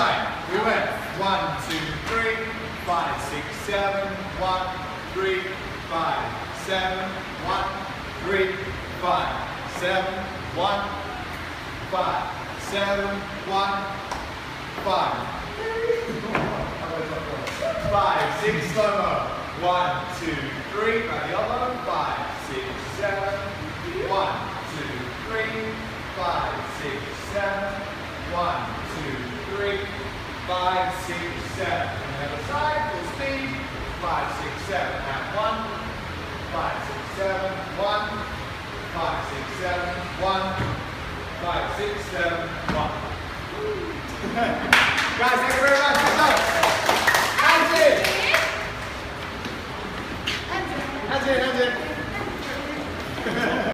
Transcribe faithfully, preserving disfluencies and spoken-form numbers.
side. We went one, two, three, five, six, seven, one, three, five, seven, one, three, five, seven, one, five, seven, one, five. Five, six, slow mo. One, two, three, right elbow. Five, six, seven. One, two, three, five, six, seven. One, two, three, five, six, seven. On the other side, full speed. Five, six, seven. And one. Five, six, seven. One. Five, six, seven. One. Five, six, seven. One. Guys, thank you very much.